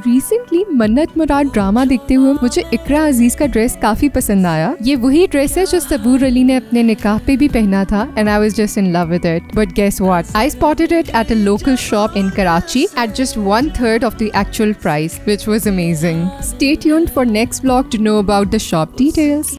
Recently मन्नत मुराद drama देखते हुए मुझे इकरा अजीज का ड्रेस काफी पसंद आया। ये वही ड्रेस है जो सबूर अली ने अपने निकाह पे भी पहना था and I was just in love with it. But guess what, I spotted it at a local shop in Karachi at just 1/3 of the actual price, which was amazing. Stay tuned for next vlog to know about the shop details.